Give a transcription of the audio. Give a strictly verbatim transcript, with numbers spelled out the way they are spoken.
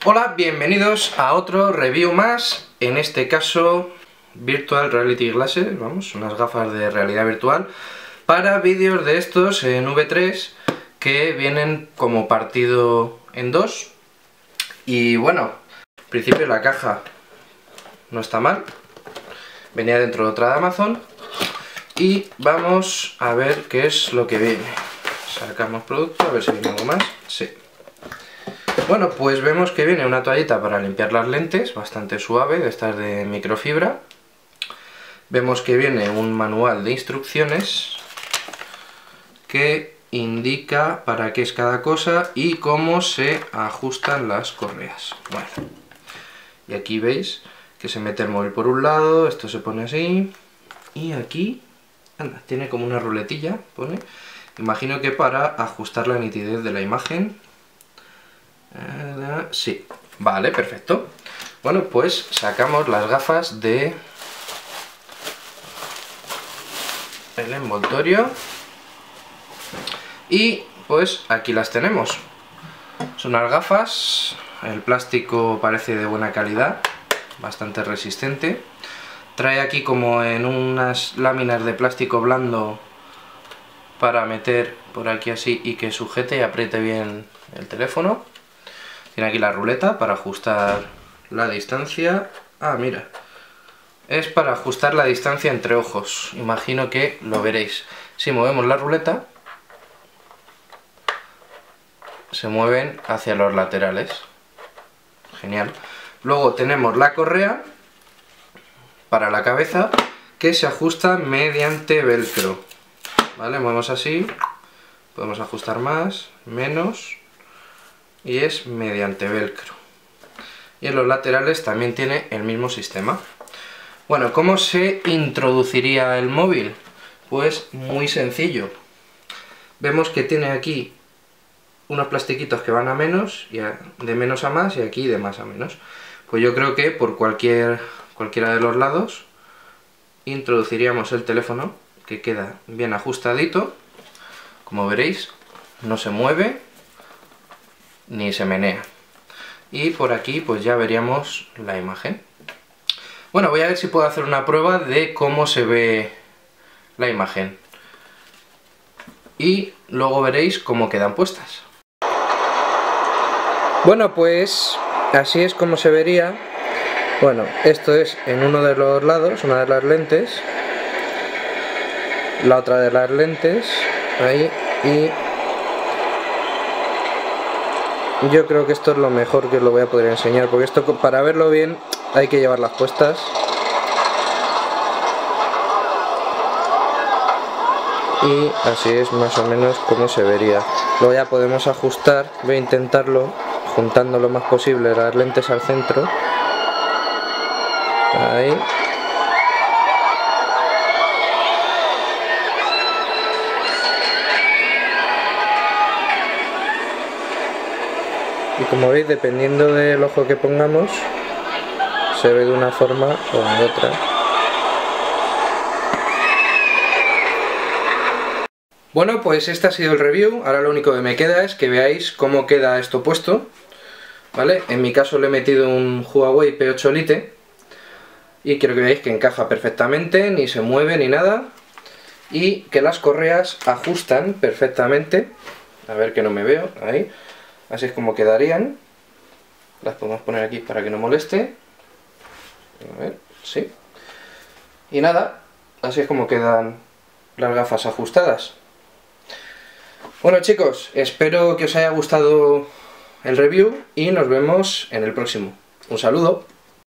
Hola, bienvenidos a otro review más, en este caso Virtual Reality Glasses, vamos, unas gafas de realidad virtual para vídeos de estos en V tres que vienen como partido en dos. Y bueno, en principio la caja no está mal, venía dentro de otra de Amazon y vamos a ver qué es lo que viene. Sacamos producto, a ver si viene algo más. Sí. Bueno, pues vemos que viene una toallita para limpiar las lentes, bastante suave, de estas de microfibra. Vemos que viene un manual de instrucciones que indica para qué es cada cosa y cómo se ajustan las correas. Bueno, y aquí veis que se mete el móvil por un lado, esto se pone así, y aquí, anda, tiene como una ruletilla, pone, imagino que para ajustar la nitidez de la imagen. Sí, vale, perfecto. Bueno, pues sacamos las gafas de el envoltorio y pues aquí las tenemos. Son unas gafas, el plástico parece de buena calidad, bastante resistente. Trae aquí como en unas láminas de plástico blando para meter por aquí así y que sujete y apriete bien el teléfono. Tiene aquí la ruleta para ajustar la distancia. Ah, mira. Es para ajustar la distancia entre ojos. Imagino que lo veréis. Si movemos la ruleta, se mueven hacia los laterales. Genial. Luego tenemos la correa para la cabeza que se ajusta mediante velcro. Vale, movemos así. Podemos ajustar más, menos. Y es mediante velcro. Y en los laterales también tiene el mismo sistema. Bueno, ¿cómo se introduciría el móvil? Pues muy sencillo. Vemos que tiene aquí unos plastiquitos que van a menos, y a, de menos a más, y aquí de más a menos. Pues yo creo que por cualquier, cualquiera de los lados introduciríamos el teléfono, que queda bien ajustadito. Como veréis, no se mueve ni se menea. Y por aquí pues ya veríamos la imagen. Bueno, voy a ver si puedo hacer una prueba de cómo se ve la imagen. Y luego veréis cómo quedan puestas. Bueno, pues así es como se vería. Bueno, esto es en uno de los lados, una de las lentes. La otra de las lentes. Ahí. Y yo creo que esto es lo mejor que os lo voy a poder enseñar, porque esto para verlo bien hay que llevarlas puestas. Y así es más o menos como se vería. Luego ya podemos ajustar, voy a intentarlo juntando lo más posible las lentes al centro. Ahí. Y como veis, dependiendo del ojo que pongamos, se ve de una forma o de otra. Bueno, pues este ha sido el review. Ahora lo único que me queda es que veáis cómo queda esto puesto, ¿vale? En mi caso le he metido un Huawei P ocho Lite y quiero que veáis que encaja perfectamente, ni se mueve ni nada, y que las correas ajustan perfectamente. A ver que no me veo, ahí. Así es como quedarían. Las podemos poner aquí para que no moleste. A ver, sí. Y nada, así es como quedan las gafas ajustadas. Bueno chicos, espero que os haya gustado el review y nos vemos en el próximo. Un saludo.